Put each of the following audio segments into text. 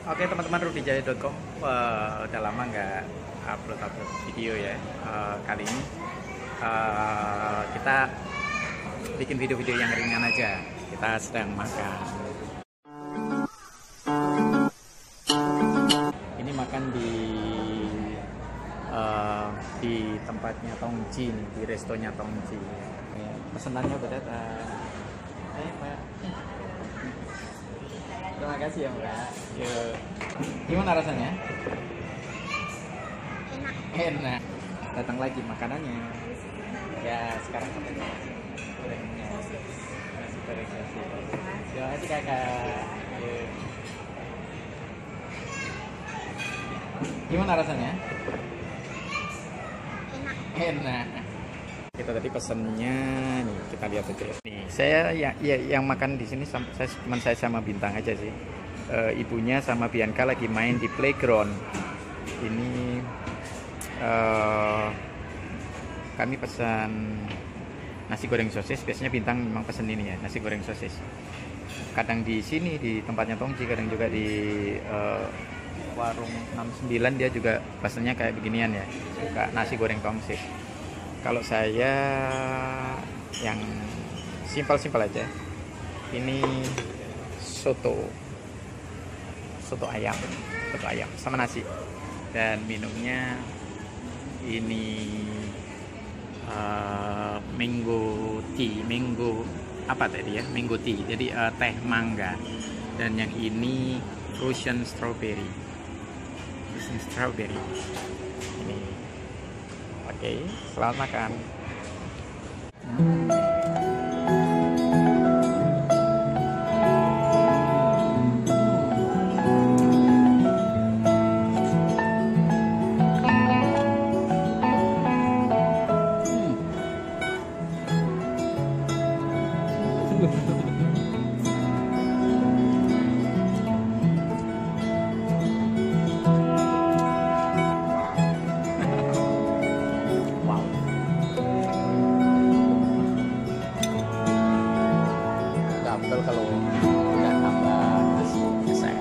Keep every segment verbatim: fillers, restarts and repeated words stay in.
Oke teman-teman, rudijaya dot com. Wah, udah lama nggak upload-upload video ya. Uh, kali ini uh, kita bikin video-video yang ringan aja. Kita sedang makan. Ini makan di uh, di tempatnya Tongji nih, di restonya Tongji. Ya, pesenannya udah datang. Ayo Pak. Terima kasih ya Mbak. Yuk. Gimana rasanya? Enak. Enak. Datang lagi makanannya. Ya sekarang sampai nasi gorengnya. Nasi goreng nasi. Terima kasih kakak. Yuk. Gimana rasanya? Enak. Enak. Kita tadi pesennya nih, kita lihat aja ya. Nih, saya ya, ya yang makan di sini saya cuma saya sama Bintang aja sih. E, ibunya sama Bianca lagi main di playground. Ini e, kami pesan nasi goreng sosis. Biasanya Bintang memang pesan ini ya, nasi goreng sosis. Kadang di sini di tempatnya Tongji, kadang juga di e, warung enam sembilan dia juga pesannya kayak beginian ya, suka nasi goreng tongsis. Kalau saya yang simpel-simpel aja, ini soto, soto ayam, soto ayam sama nasi, dan minumnya ini uh, mango tea, mango apa tadi ya, mango tea, jadi uh, teh mangga, dan yang ini frozen strawberry, frozen strawberry. Ini. Oke, selamat makan. Kalau nggak tambah nasi saya.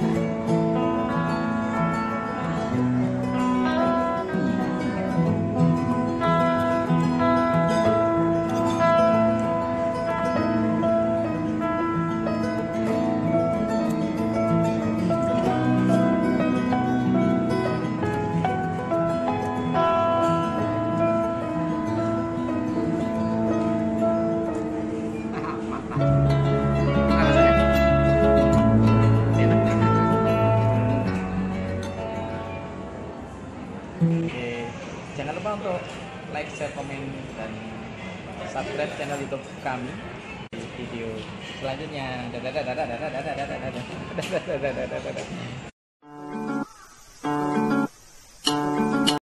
Oke, jangan lupa untuk like, share, komen, dan subscribe channel YouTube kami di video selanjutnya. Dadah dadah dadah dadah dadah dadah dadah dadah dadah dadah dadah.